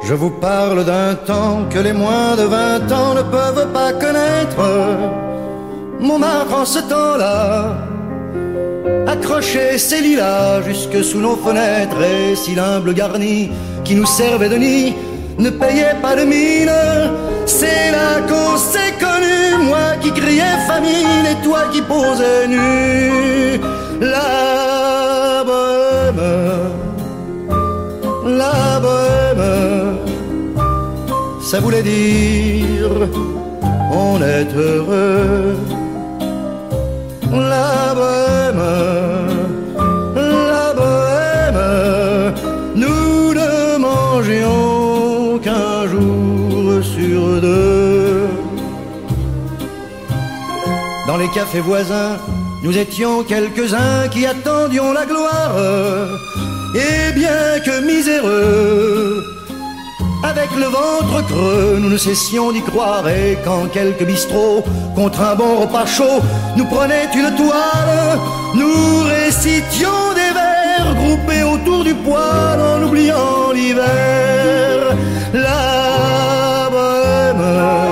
Je vous parle d'un temps que les moins de 20 ans ne peuvent pas connaître. Montmartre en ce temps-là accrochait ses lilas jusque sous nos fenêtres, et si l'humble garni qui nous servait de nid ne payait pas de mine, c'est là qu'on s'est connus, moi qui criais famine et toi qui posais nu. La bohème, la bohème, ça voulait dire on est heureux. La bohème, la bohème, nous ne mangions qu'un jour sur deux. Dans les cafés voisins, nous étions quelques-uns qui attendions la gloire. Et bien que miséreux, avec le ventre creux, nous ne cessions d'y croire. Et quand quelques bistrots, contre un bon repas chaud, nous prenaient une toile, nous récitions des vers groupés autour du poêle en oubliant l'hiver. La bohème,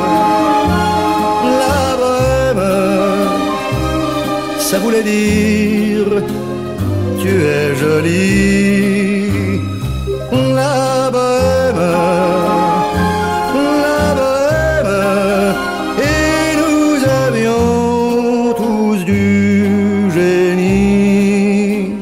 la bohème, ça voulait dire tu es jolie. La bohème, la bohème, et nous avions tous du génie.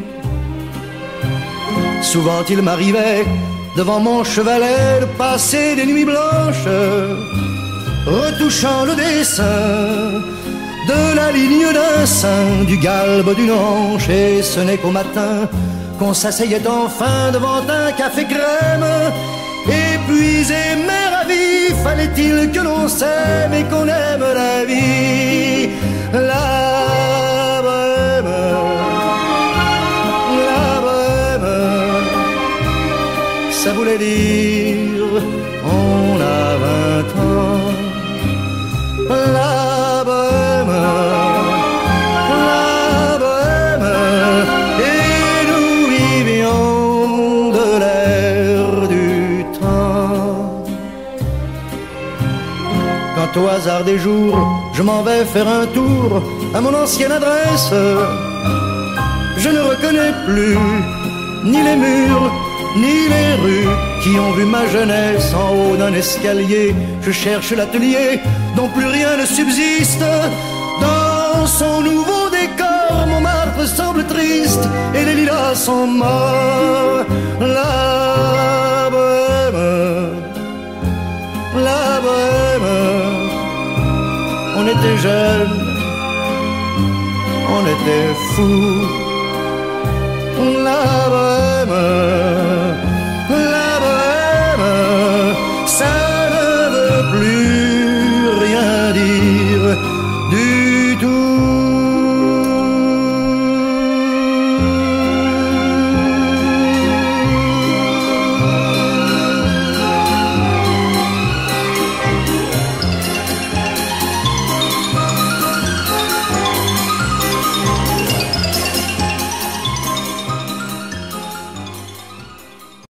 Souvent il m'arrivait devant mon chevalet de passer des nuits blanches, retouchant le dessin de la ligne d'un sein, du galbe d'une hanche, et ce n'est qu'au matin qu'on s'asseyait enfin devant un café crème. Épuisé mais ravi, fallait-il que l'on s'aime et qu'on aime la vie. La bohème, la bohème, ça voulait dire on a 20 ans. La bohème, la bohème, et nous vivions de l'air du temps. Quand au hasard des jours, je m'en vais faire un tour à mon ancienne adresse, je ne reconnais plus ni les murs, ni les rues qui ont vu ma jeunesse en haut d'un escalier. Je cherche l'atelier dont plus rien ne subsiste. Dans son nouveau décor, Montmartre semble triste et les lilas sont morts.